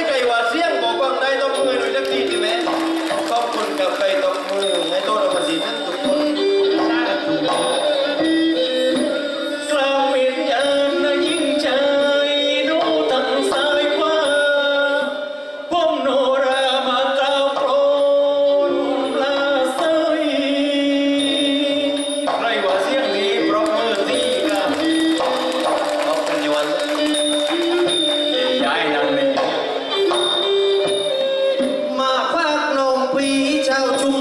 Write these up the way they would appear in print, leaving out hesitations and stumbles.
ไก่ว่าเสียงบอกว่าได้ต้องมือหน่อยสักทีดีไหมขอบคุณกับไก่ต้องมือให้โตเรามาดีนั่นทุกคนกลางเวียนยันนะยิ่งใจดูตั้งสายกว่าผมโนรามาเก้าโปรนปลาใสใครว่าเสียงดีปรบมือที่กันขอบคุณยวนย้ายนำเป็นมาควักนมปีเจ้าชุม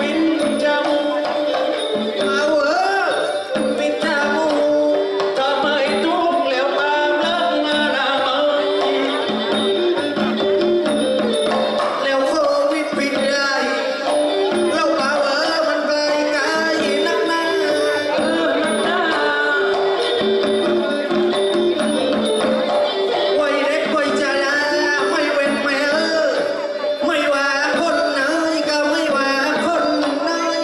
ปิดจมูกเอาปิดจมูกทำไมทุกข์แล้วความรักมาหนาเมยแล้วโควิดปิดได้แล้วป่ามันไกลไกลนักหนาไว้เด็กไว้จะลาไม่เป็นแม่ไม่ว่าคนไหนก็ไม่ว่าคนไหน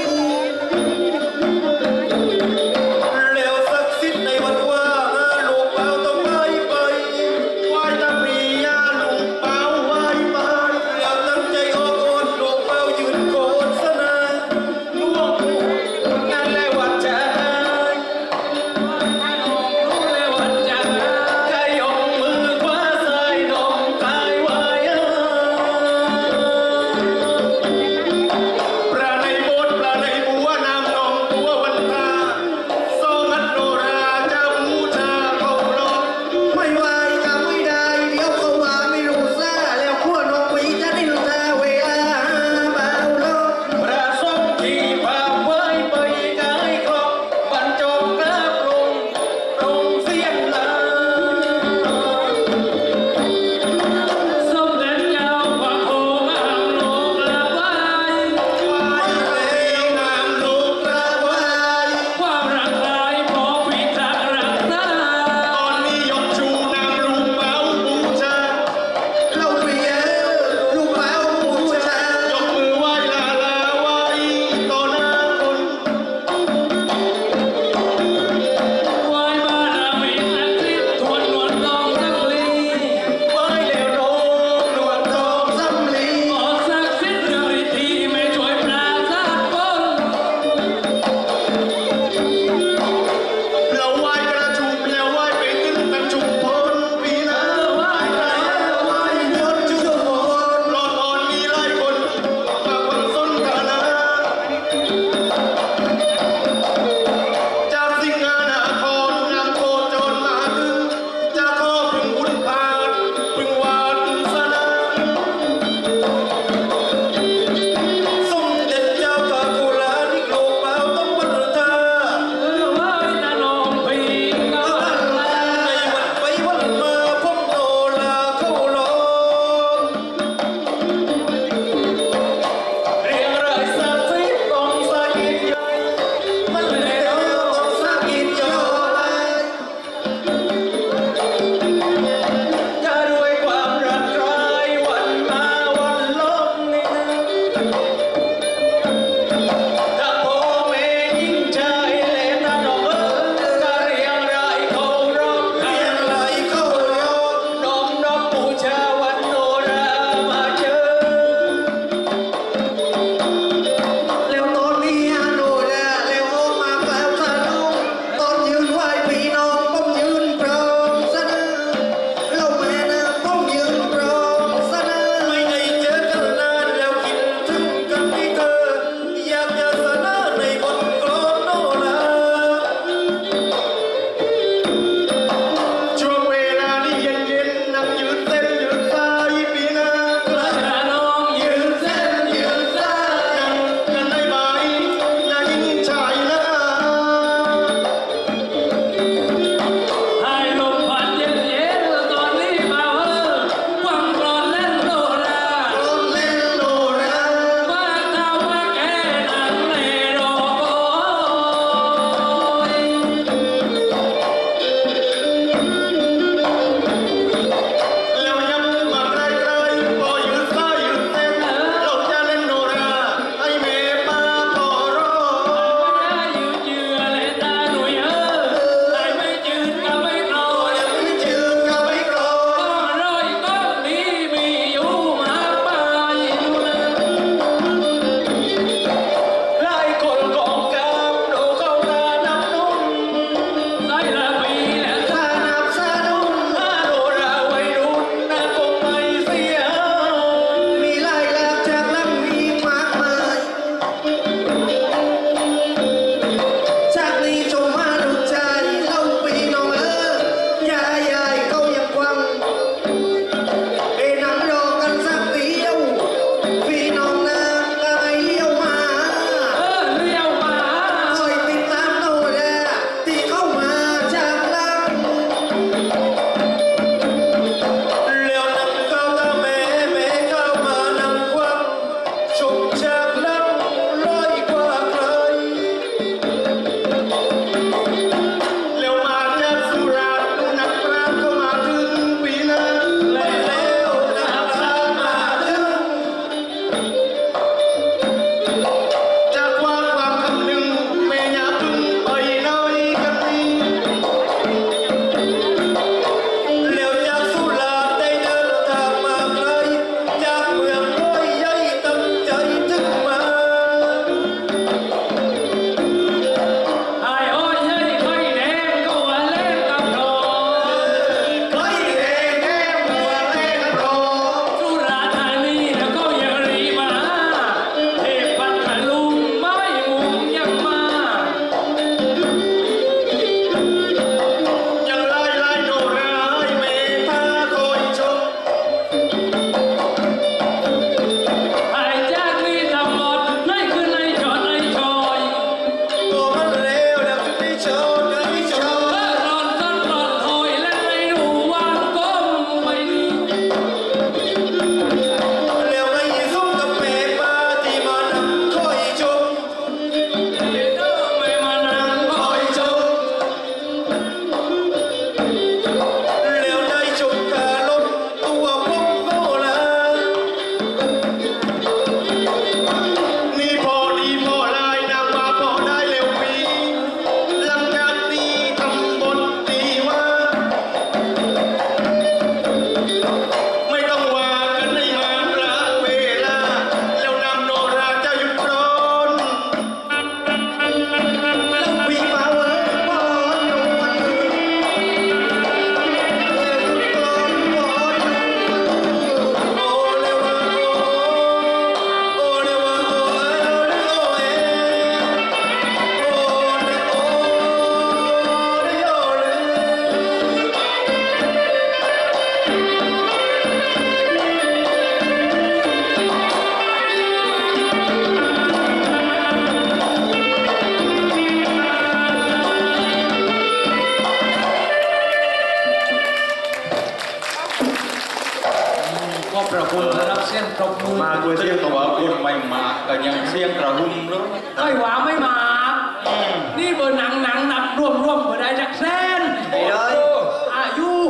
ด้วยเสียงตัวคนไม่มาก็ยังเสียงกระหุ่มเลยค่อยหวาไม่มานี่เบอร์หนังนับร่วมเบอร์ได้จากแสนอา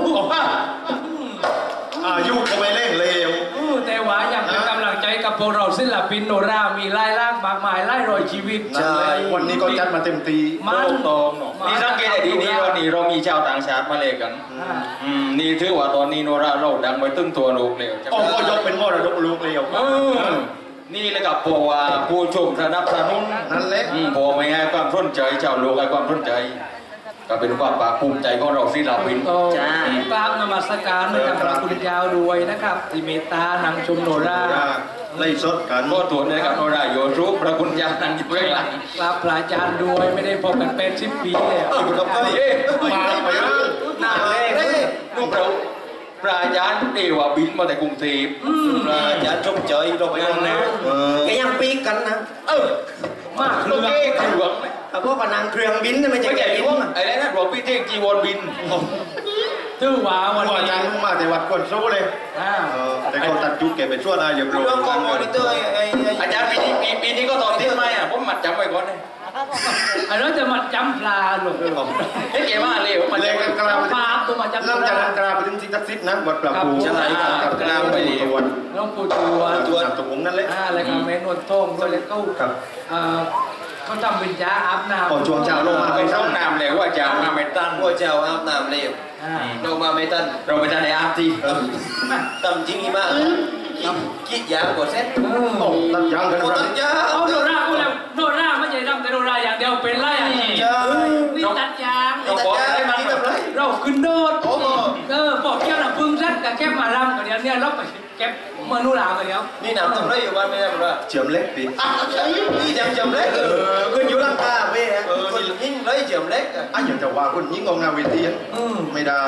ยุก็ไม่เล่นเลวแต่ว่าอยากเป็นกำลังใจกับพวกเราศิลปินโนรามีไล่ล่างมากมายไล่รอยชีวิตใช่วันนี้ก็จัดมาเต็มตีมันตรงนี่สังเกตดีนี่วันนี้เรามีชาวต่างชาติมาเล่นกันนี่ถือว่าตอนนี้โนราเราดังไปตึ้งตัวลูกเร็วก็ยกเป็นมรดกลูกเร็วนี่เลยกับพวกว่าผู้ชมสนับสนุนนั่นแหละพอไม่ให้ความสนใจชาวโลกให้ความสนใจก็เป็นความภาคภูมิใจของเราศิลปินจ้ากราบนมัสการในกับพระคุณยาวด้วยนะครับที่เมตตานำชมโนราไล่สดกันก็ตัวนี้กับโนราโยรูปพระคุณยาวนั่งอยู่เบื้องหลังกราบพระอาจารย์ด้วยไม่ได้พบกันเป็น10 ปีแล้วมาไปหน้าแรกลูกเราพระอาจารย์เดว่าบินมาแต่กรุงเทพพระอาจารย์ชมเฉยลงไปนั่นนะแกยังปีกันนะมากเครื่องพวกพนังเครื่องบินนี่ไม่ใช่แก่บินไอ้นั่นหลวงพี่เท่งจีวรบินตื้อว่าวันอาจารย์มาแต่วัดกวนสู้เลยแต่เขาตัดจุกเก็บไปช่วงได้อย่างเรื่องกองมอนิเตอร์อาจารย์ปีนี้ก็ตอนที่ทำไมผมมัดจำไว้ก่อนเลยอันนั้นจะมัดจำปลาหลงเฮ้ยเก๋มากเลยมันเล่นกระลาปลาตัวมัดจำเริ่มจากกระลาไปถึงที่ทักษิณนะวัดปลาปูใช่กับกระลาไปตัวน้องปูตัวตัวผมนั่นแหละอะไรกับเมนวดทองด้วยแล้วก็เขาทำเป็นยาอาบน้ำก่อนช่วงเช้าลงมาไปเข้าน้ำเลยว่าจะมาไม่ตั้งว่าเจ้าอาบน้ำเลยลงมาไม่ตั้งเราไปตั้งในอาบที่ตั้งจริงมากคิดยากว่าเส้นตั้งยางกันนะเอาโนราก็แล้วโนราไม่ใช่ทำแต่โนราอย่างเดียวเป็นไรอย่างนี้นี่ตัดยางเราขึ้นโดดปอกแก้วน่ะพึ่งซัดกับแก้มารำกันเดี๋ยวนี้เราไปแก้มนุรากันเดี๋ยวนี่น้ำทำไรอยู่บ้านไม่ได้หรอเจียมเล็กปีนี่เจียมเล็กขึ้นอยู่ลังกาเว้ยคนยิ่งเลยเจียมเล็กอย่างจะว่าคนยิ่งงงงานเวทีไม่ได้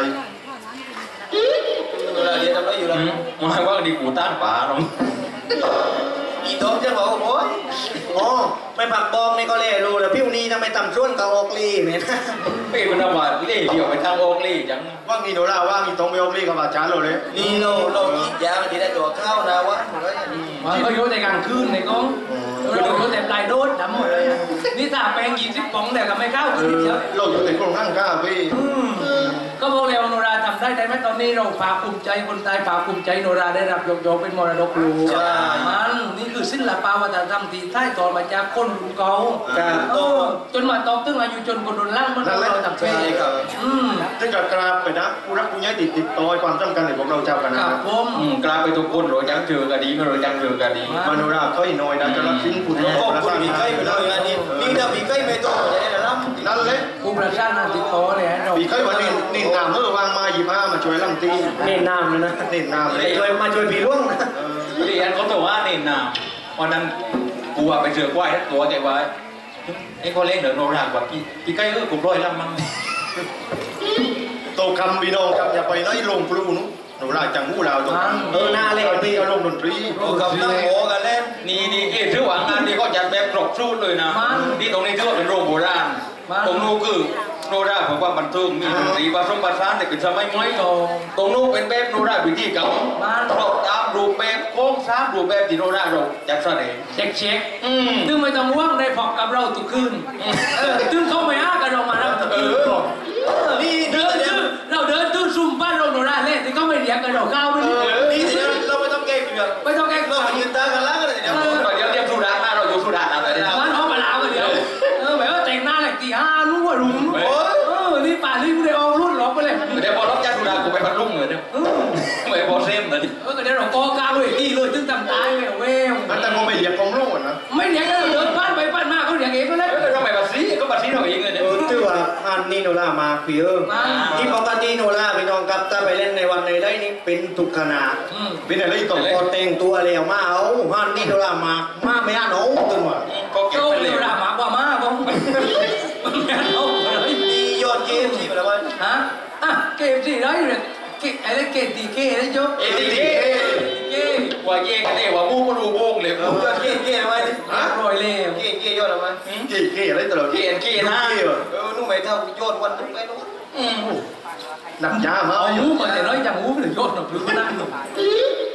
เรียนทำไรอยู่แล้วมาว่าดีกูต้านป่าน้องอีโต้จะบอกโอ้ยอ๋อไม่ผักบองในก็เล่รู้แล้วพี่วันนี้ทำไมต่ำช่วนกับโอกลีเนี่ยพี่มันทำว่าเล่เดี่ยวไปทางโอกลีจังว่างีโนราว่างีตรงไปโอกลีกับอาจารย์เลยนี่เราคิดยาวที่ได้ตัวเข้านะวะมันก็ยุ่งในกลางคืนในกองเรายุ่งแต่ปลายโดดดำหมดเลยนี่ถ้าแปลง20 ป๋องแต่ก็ไม่เข้าคืนเดียวเราอยู่ในกรงนั่งก้าพี่ก็บอกแล้วโนราทำได้ไหมตอนนี้เราภาคภูมิใจคนไทยภาคภูมิใจโนราได้รับยกเป็นมรดกโลกมันนี่คือศิลปวัฒนธรรมที่ใต้ต่อมาจากคนรุ่นเก่าจนมาตอกตึ้งอายุจนคนรุ่นล่างมันเราต่างเพศซึ่งจะกราบไปนะผู้รักผู้ใหญ่ติดต่อความสำคัญในพวกเราเจ้ากันนะครับผมกราบไปทุกคนโรยจังเจอกันดีไม่โรยจังเจอกันดีมโนราเขาอีน้อยนะจะรับสิ้นผู้โลกแล้วมีใกล้ไปเลยอันนี้นี่ถ้ามีใกล้ไม่ต้องจะได้รับนั่นเลยผู้ประชาชนติดต่อเลยเรามีใกล้วันนี้น้ำเมื่อวางมา25มาช่วยลำตีเน้นน้ำเลยนะเน้นน้ำเลยมาช่วยผีร่วงนะเรียนเขาตัวว่าเน้นน้ำวันนั้นกูว่าไปเจอควายทั้งตัวแกไว้ไอ้เขาเล่นเดินโนรากว่าพี่ใกล้กูร้อยลำมั้งโตคำพี่น้องครับอย่าไปน้อยลงปลูนุโนราจังหูเราตรงหน้าเล่นพี่อารมณ์ดนตรีกับตั้งโหกันเล่นนี่ถือว่างานนี้ก็จัดแบบครบชุดเลยนะที่ตรงนี้ถือว่าเป็นโรงโบราณตรงนู้นคือโนราผมว่าบันเทิงมีดนตรีผสมผสานแต่เป็นสมัยใหม่ตรงนู้นเป็นแบบโนราวิธีเก่าเราตามรูปแบบโค้งซ้ำรูปแบบที่โนราเราจัดแสดงเช็คตึ้งไม่ต้องว่างได้พอกับเราทุกคืนตึ้งเขาไม่อ้ากันเรามาแล้วนี่เดินเราเดินตื้นซุ่มบ้านเราโนราเล่นที่เขาไม่เลี้ยงกันเราเข้าไปนี่ทีนี้เราไม่ต้องแก้เกลือไม่ต้องแก้เรายืนตากันแล้วกันเดี๋ยวสุดามาเราอยู่สุดาอะไรเนี่ยมันเขามาลาวกันเดี๋ยวแบบว่าแต่งหน้าแหละตี5รู้ว่ารู้นี่ป่านี่กูได้เอารุ่นหลอกไปเลยเดี๋ยวพอรับจ้างสุดากูไปพัดลุ่งเลยเนี่ยไม่พอเซมเลยก็เดี๋ยวเราโกกาเลยที่เลยตึ้งตำตายเลยเว้ยมันแต่ก็ไม่เลี้ยงของโลกนะไม่เลี้ยงก็เดินบ้านไปบ้านมาเขาเลี้ยงเองก็แล้วเราไม่บัตรซีก็บัตรซีเราเองเลยเนี่ยถือว่าอันนี้โนรามาเพียที่ปกติโนราพี่น้องกับถ้าไปเล่นในวันในได้นี่เป็นทุกขนาดเป็นอะไรต่อพอแต่งตัวแล้วมาเอาอันนี้โนรามาไม่อ่านเอาตึงว่ะก็เก็บไปเลยโนรามากว่ามาบ้างเอาเลยมียอดเกมที่อะไรวะฮะเกมที่ไรเนี่ยอะไรเกมตีเกมได้จ๊กเกมว่าเกมกันได้ว่าบูก็รู้บูเลยยอดเกมอะไรรอยเล่เกมยอดอะไรเกมอะไรตลอดเกมนะนู่นไม่เท่ายอดวันทุกไอ้นู่นหนักยามาหูมันแต่น้อยจังหูหรือยอดหนักหรือนั่นหนู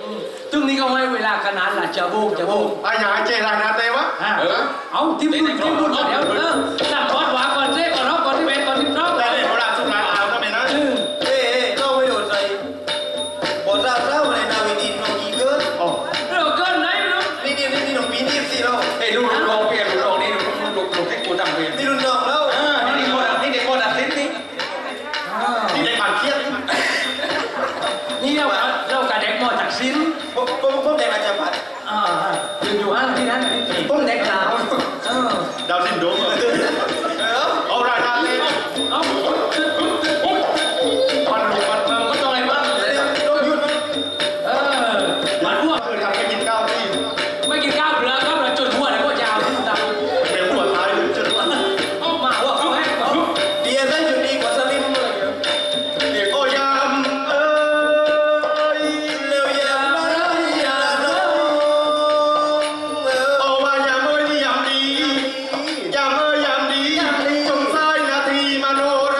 จึงนี้ก็ให้เวลาขนาดละจะบุกอาญาเจรนาเตวะเอาที่บุญเดี๋ยวจับทอดหวาก่อนเจ๊ก่อนรอบก่อนที่เวทก่อนที่รอบแต่เรื่องราชสุราเอาทำไมนะเราไม่โดนใส่บอลราเล่าในนาวิดีน้องอีเกินเราเกินไหนไม่รู้นี่น้องปีนี่สิเราเอ้ยลูกลงเปลี่ยนลูกนี่ลูกให้กูทำเปลี่ยนนี่รุ่นน้องแล้วนี่เด็กคนอ่ะทิ้งนี่ที่ในผ่านเครียดนี่เรากระเด็กมอจากซิ้นผมเด็กอาจจะพัดอยู่ห้างที่นั้นผมเด็กสาวดาวซินโดรมเอาราชาเตวะเอามันก็ต้องอะไรบ้างต้องหยุดมั้ยมันอ้วกคือทำให้กินข้าวที่ไม่กินข้าวเปลือกก็เราจนหัวเลยก็ยาวที่สุดเป็นหัวตายเลยจนว่าเอามาว่าเขาให้เดียร์ได้อยู่ดีกว่าสลิมเลยโอ้ยามเอ้ยเร็วยามยามน้องโอ้มายามเอ้ยยามดียามเอ้ยยามดีจงสายนาทีมโนร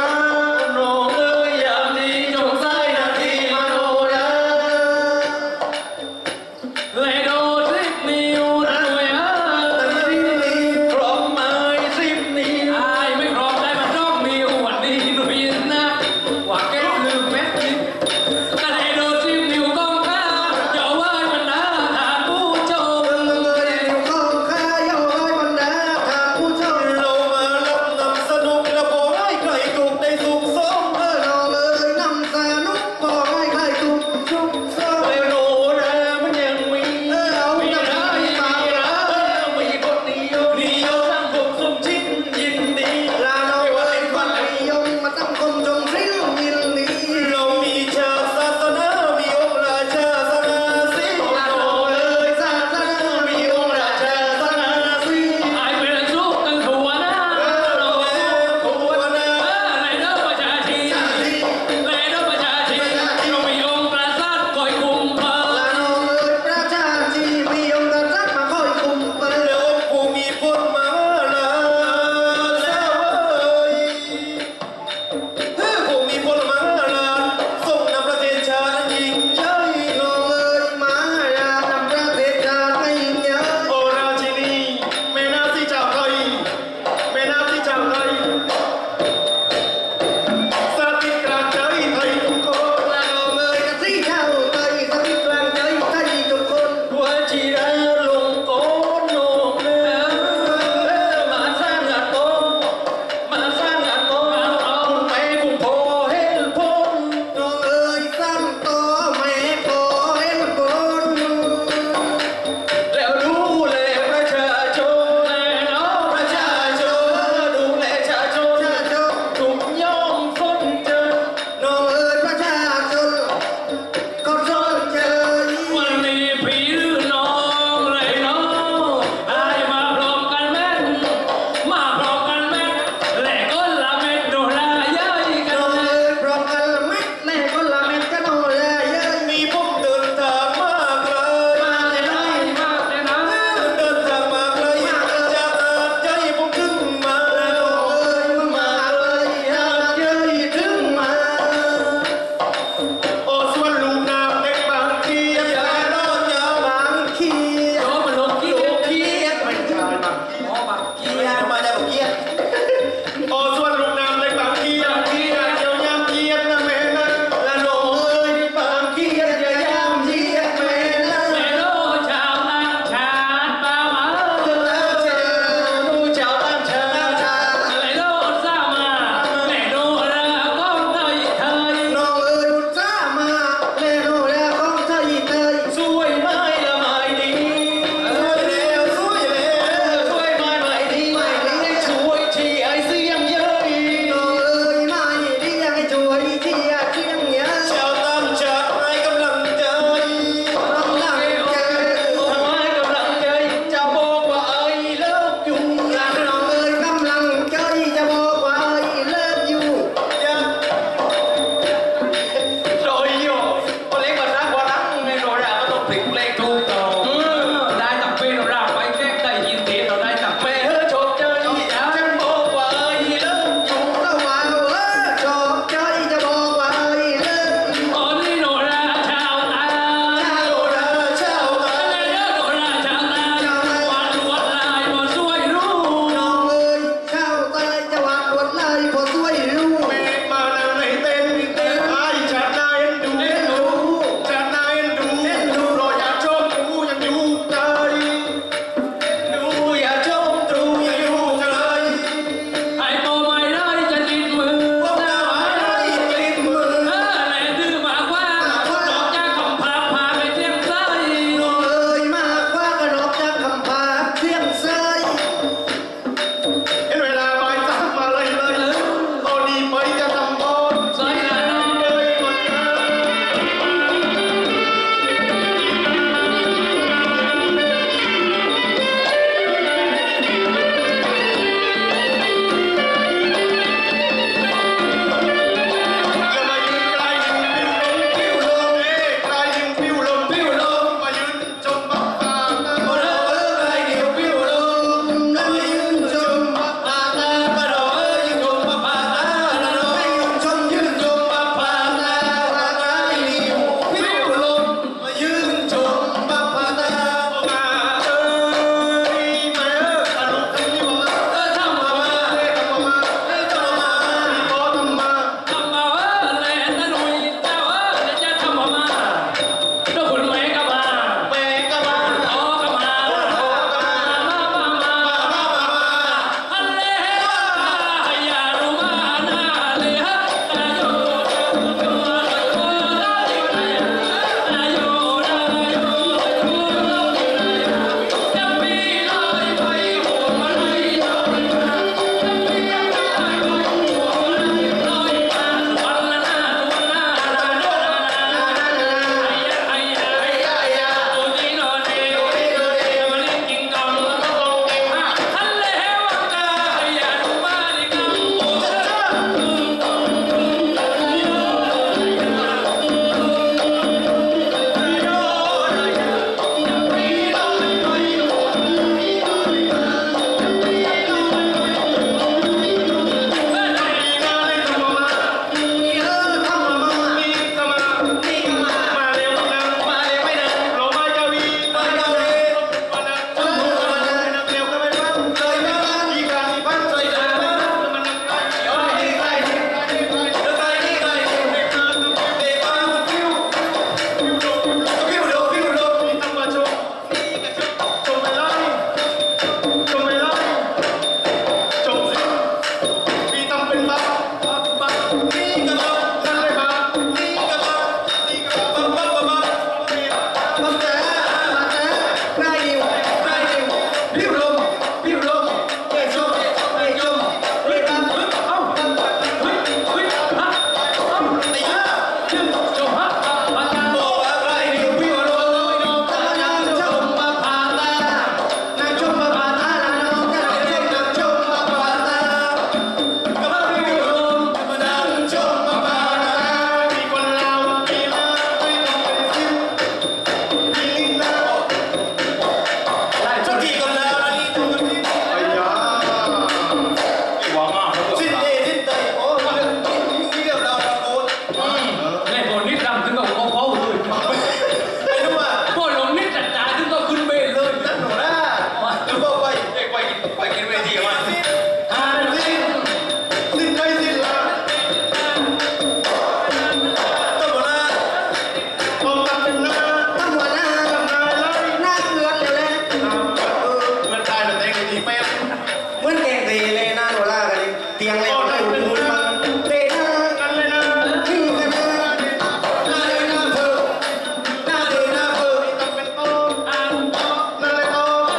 ยงเลยได้หูมันเต้นกันเลยนะชื่อกันนะหน้าเดินหน้าเพิ่มหน้าเดินหน้าเพิ่มต้องเป็นโตนั่นเลยโต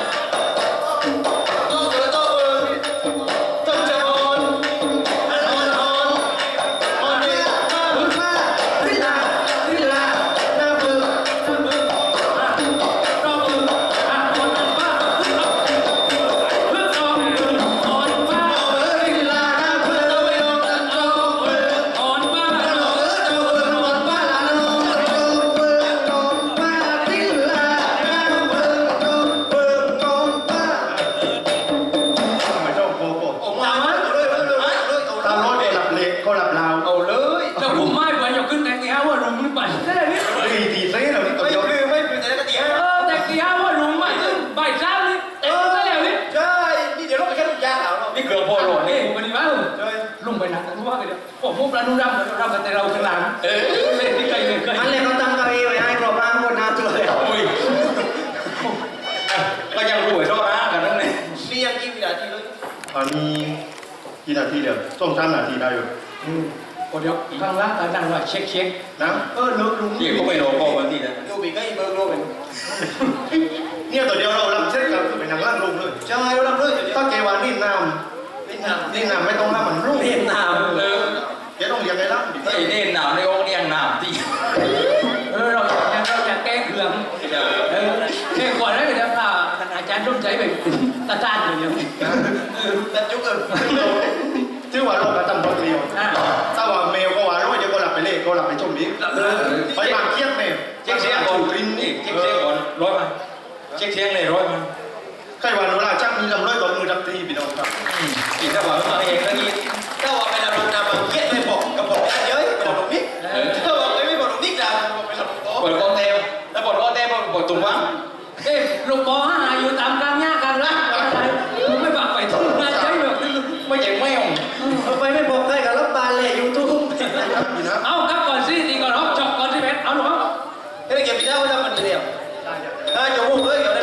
โตเกิดโตต้องจะอ่อนเนี่ยหุ่นผ้าวิลาหน้าเพิ่มนุ่มรำกันแต่เราข้างหลังเล่นที่ไกลเลยมันเลยเขาตั้งเก้าอี้ไว้ให้กรอบร่างคนหน้าตัวเลยก็ยังรวยชอบนะกันนั่นเองนี่ยังกี่วินาทีเลยอันนี้กี่นาทีเดียวต้อง3 นาทีได้อยู่เดี๋ยวข้างล่างดังว่าเช็คนะเลิกลุงเดี๋ยวก็ไปโดนพ่อวันที่นะดูบีก็อีเบิร์กโลกเนี่ยตัวเดียวเราลำเช็ดกันเป็นหนังล่างลงเลยใช่เราลำเลยถ้าเกวานี่น้ำไม่ต้องล่ามันรุ่งเห็นน้ำแกต้องเลี้ยงไงล่ะไอ้เน่นหนาวในองค์เลี้ยงหนาวที่เราจะแก้เครื่องแก้ก่อนได้ไหมครับอาจารย์ร่วมใจแบบตาจานอย่างเดียวตัดจุกชื่อว่าโลกกระทำตัวเดียวถ้าว่าเมลก็ว่าร้อยเดี๋ยวก็หลับไปเล่ก็หลับไปชมนี้ไปบางเคียงเนี่ยเช็คเสียงก่อนกริ้นนี่เช็คเสียงก่อนร้อยมันเช็คเสียงเลยร้อยมันใครว่าโนราจักมีลำร้อยก่อนมือจับตีพี่น้องครับอีกถ้าว่ามาเองก็งี้ถ้าว่าไปลำนำบางเคียงไม่บอกกับบอกได้เยอะบอกตรงนี้ถ้าว่าไม่บอกตรงนี้จ้ะบอกไปลำโบทกองเทวแล้วบทกองเทวบทตุงวังลูกบอลหาอยู่ตามกลางหญ้ากันละมึงไม่บักไปทุ่งนาใช่แบบไม่ใช่แมวไปไม่บอกใครกับรับบานเลยยูทูบเอาครับก่อนสิตีก่อนเอาจบก่อนสิเบสเอาหนูเอาเฮ้ยเก็บไปเจ้ามันเดียวถ้าจะพูดเฮ้ย